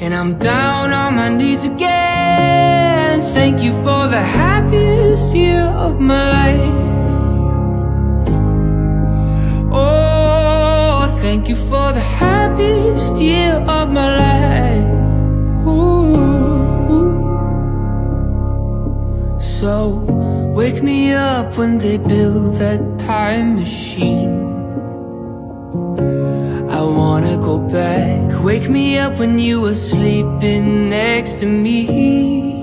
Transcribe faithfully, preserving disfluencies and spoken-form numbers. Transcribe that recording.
and I'm down on my knees again. Thank you for the happiest year of my life. Oh, thank you for the happiest year of my life. Ooh. So wake me up when they build that time machine. I wanna go back. Wake me up when you were sleeping next to me.